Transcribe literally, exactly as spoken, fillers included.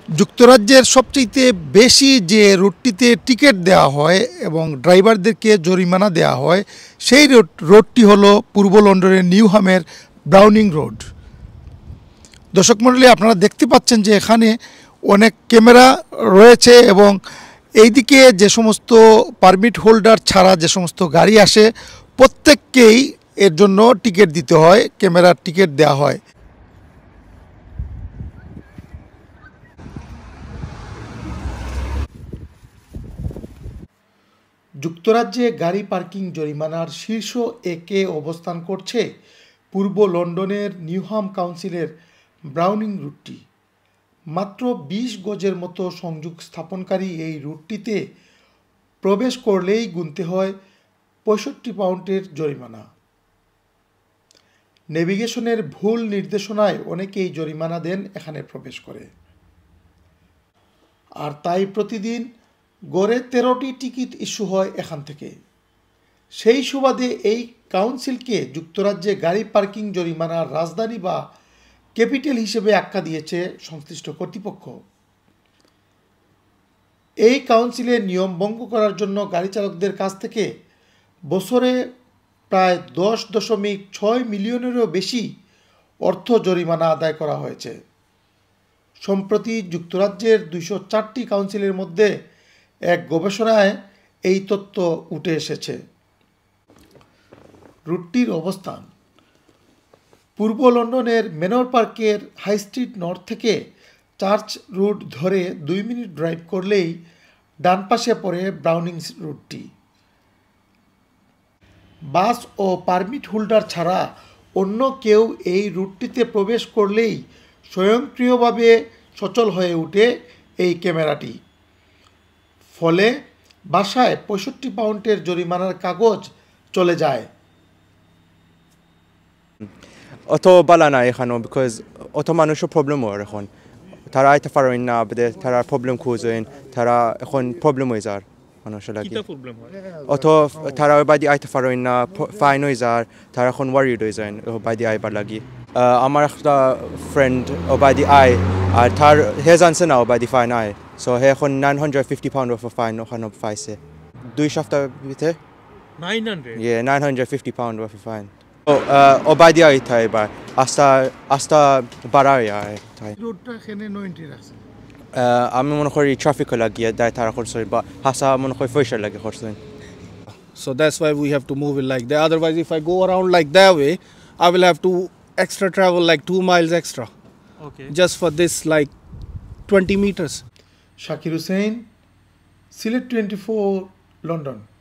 যুক্তরাজ্যের সবচেয়ে বেশি যে রুটটিতে টিকিট দেওয়া হয় এবং ড্রাইভারদেরকে জরিমানা দেওয়া হয় সেই রোড রোডটি হলো পূর্ব লন্ডনের নিউহামের ব্রাউনিং রোড। দর্শক মণ্ডলী, আপনারা দেখতে পাচ্ছেন যে এখানে অনেক ক্যামেরা রয়েছে এবং এইদিকে যে সমস্ত পারমিট হোল্ডার ছাড়া যে সমস্ত গাড়ি আসে প্রত্যেককেই এর জন্য টিকিট দিতে হয়, ক্যামেরার টিকিট দেওয়া হয়। যুক্তরাজ্যে গাড়ি পার্কিং জরিমানার শীর্ষ একে অবস্থান করছে পূর্ব লন্ডনের নিউহাম কাউন্সিলের ব্রাউনিং রুটটি। মাত্র বিশ গজের মতো সংযোগ স্থাপনকারী এই রুটটিতে প্রবেশ করলেই গুনতে হয় পঁয়ষট্টি পাউন্ডের জরিমানা। নেভিগেশনের ভুল নির্দেশনায় অনেকেই জরিমানা দেন এখানে প্রবেশ করে, আর তাই প্রতিদিন গড়ে তেরোটি টিকিট ইস্যু হয় এখান থেকে। সেই সুবাদে এই কাউন্সিলকে যুক্তরাজ্যে গাড়ি পার্কিং জরিমানার রাজধানী বা ক্যাপিটাল হিসেবে আখ্যা দিয়েছে সংশ্লিষ্ট কর্তৃপক্ষ। এই কাউন্সিলের নিয়ম ভঙ্গ করার জন্য গাড়ি চালকদের কাছ থেকে বছরে প্রায় দশ দশমিক ছয় মিলিয়নেরও বেশি অর্থ জরিমানা আদায় করা হয়েছে। সম্প্রতি যুক্তরাজ্যের দুইশো চারটি কাউন্সিলের মধ্যে এক গবেষণায় এই তথ্য উঠে এসেছে। রুটটির অবস্থান পূর্ব লন্ডনের ম্যানর পার্কের হাই স্ট্রিট নর্থ থেকে চার্চ রুট ধরে দুই মিনিট ড্রাইভ করলেই ডান পাশে পড়ে ব্রাউনিং রুটটি। বাস ও পারমিট হোল্ডার ছাড়া অন্য কেউ এই রুটটিতে প্রবেশ করলেই স্বয়ংক্রিয়ভাবে সচল হয়ে ওঠে এই ক্যামেরাটি। ফলে বাসায় পঁয়ষট্টি পাউন্ডের জরিমানার কাগজ চলে যায়। অত বালা না এখানেও, বিকজ অত মানুষের প্রবলেম হয় এখন, তারা আইতে পারেন না, তারা প্রবলেম খুঁজেন, তারা এখন প্রবলেম হয়ে যার মানুষের লাগে। অত তারা বাইদি আইতে পারেন না, ফাইন হয়ে যার, তারা এখন ওয়ারিড হয়ে যায় বাইদি আইবার লাগি। আমার একটা ফ্রেন্ড ও বাইদি আয়, আর তার হে জানছে না ও বাইদি ফাইন আয়, সো হে এখন nine hundred fifty pound of fine ওখানে পাইছে দুই সপ্তাহ ভিতরে। নাইন হান্ড্রেড ইয়ে nine hundred fifty pound of fine ও বাইদি আয় তাই এবার আস্তা আস্তা বাড়ায় আয় তাই। রোডটা এখানে নয়টি আছে। আমি মনে করি ট্রাফিক লাগিয়ে দেয় তারা করছে, বা হাসা মনে করি পয়সা লাগে করছেন। So that's why we have to move it like that. Otherwise, if I go around like that way, I will have to extra travel like two miles extra. Okay. Just for this like twenty meters. Shakir Hussain, Silet twenty-four, London.